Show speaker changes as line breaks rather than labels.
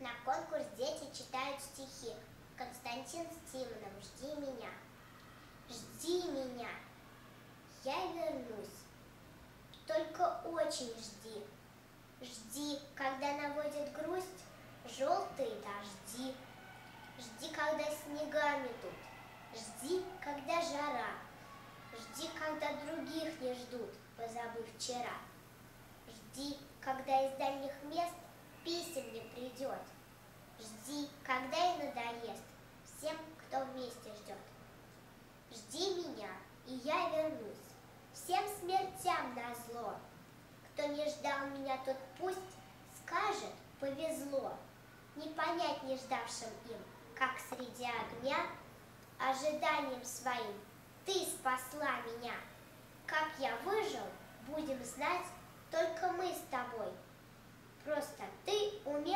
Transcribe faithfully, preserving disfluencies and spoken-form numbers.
На конкурс дети читают стихи. Константин Стиманов «Жди меня». Жди меня, я вернусь, только очень жди. Жди, когда наводит грусть желтые дожди. Жди, когда снега метут. Жди, когда жара. Жди, когда других не ждут, позабыв вчера. Жди, когда из дальних мест писем не придет. Жди, когда и надоест всем, кто вместе ждет. Жди меня, и я вернусь, всем смертям назло. Кто не ждал меня, тот пусть скажет повезло. Не понять не ждавшим им, как среди огня, ожиданием своим ты спасла меня. Как я выжил, будем знать только мы с тобой. Просто ты умеешь